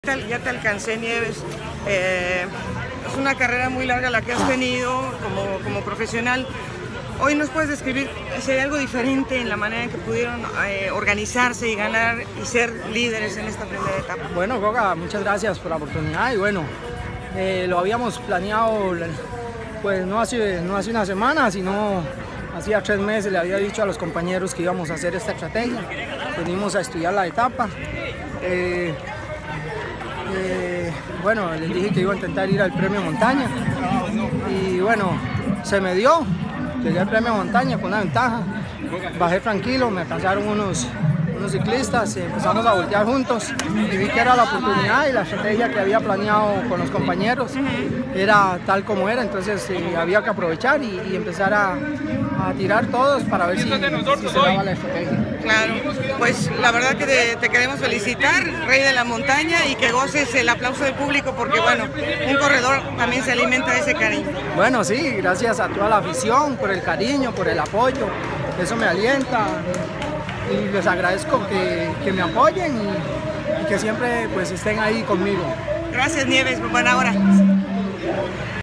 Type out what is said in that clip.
Ya te alcancé, Nieves. Es una carrera muy larga la que has tenido como profesional. Hoy nos puedes describir si hay algo diferente en la manera en que pudieron organizarse y ganar y ser líderes en esta primera etapa. Bueno, Goga, muchas gracias por la oportunidad y bueno, lo habíamos planeado pues no hace una semana, sino hacía 3 meses. Le había dicho a los compañeros que íbamos a hacer esta estrategia. Venimos a estudiar la etapa. Bueno, les dije que iba a intentar ir al premio montaña y bueno, se me dio. Llegué al premio montaña con una ventaja, bajé tranquilo, me alcanzaron unos ciclistas, empezamos a voltear juntos y vi que era la oportunidad y la estrategia que había planeado con los compañeros era tal como era, entonces había que aprovechar y empezar a tirar todos para ver si se daba la estrategia. Claro, pues la verdad que te queremos felicitar, rey de la montaña, y que goces el aplauso del público porque bueno, un corredor también se alimenta de ese cariño. Bueno, sí, gracias a toda la afición por el cariño, por el apoyo, eso me alienta y les agradezco que me apoyen y que siempre pues estén ahí conmigo. Gracias, Nieves, buena hora.